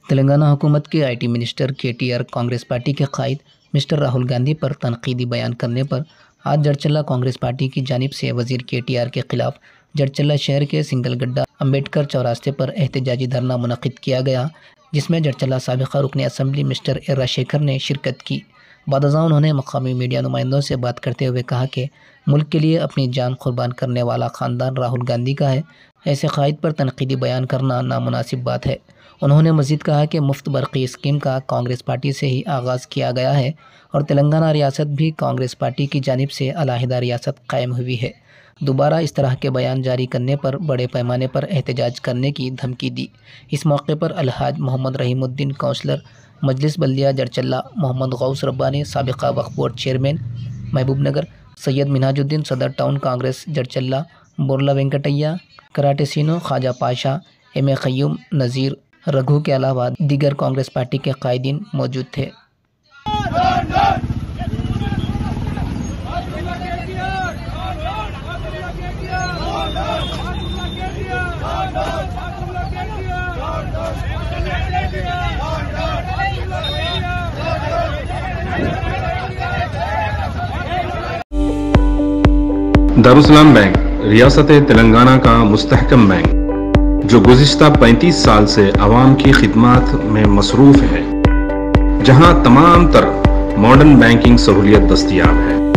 تلنگانہ حکومت کے I T minister KTR Congress party کے قائد مسٹر راہل گاندھی پر تنقیدی بیان کرنے پر آج جڑچلہ کانگریس پارٹی کی جانب سے وزیر KTR کے خلاف جڑچلہ شہر کے سنگل گڈھا امبیڈکر چوراستے پر احتجاجی دھرنا منعقد کیا گیا، جس میں جڑچلہ سابقہ رکن اسمبلی مسٹر ایرا شیکھر نے شرکت کی۔ بعد ازاں انہوں نے مقامی میڈیا نمائندوں سے بات کرتے ہوئے کہا کہ ملک کے لیے اپنی جان قربان کرنے والا خاندان راہل گاندھی کا ہے، ایسے قائد پر تنقیدی بیان کرنا نامناسب بات ہے۔ انہوں نے مزید کہا کہ مفت برقی اسکیم کا کانگریس پارٹی سے ہی آغاز کیا گیا ہے اور تلنگانہ ریاست بھی کانگریس پارٹی کی جانب سے علیحدہ ریاست قائم ہوئی ہے۔ دوبارہ اس طرح کے بیان جاری کرنے پر بڑے پیمانے پر احتجاج کرنے کی دھمکی دی۔ اس موقع پر الحاج محمد رحیم الدین کونسلر مجلس بلدیہ جڑچلہ، محمد غوث ربانی سابقہ وقف بورڈ چیئرمین محبوب نگر، سید منہاج الدین صدر town Congress Jadcherla, Borla Venkatiah, karate Seenu, Khwaja Pasha, M Qayyum, Nazir, Raghu کے علاوہ دیگر کانگریس پارٹی کے قائدین موجود تھے۔ دارالسلام بینک ریاست تلنگانہ کا مستحکم بینک جو گزشتہ 35 سال سے عوام کی خدمات میں مصروف ہے، جہاں تمام تر ماڈرن بینکنگ سہولیت دستیاب ہے۔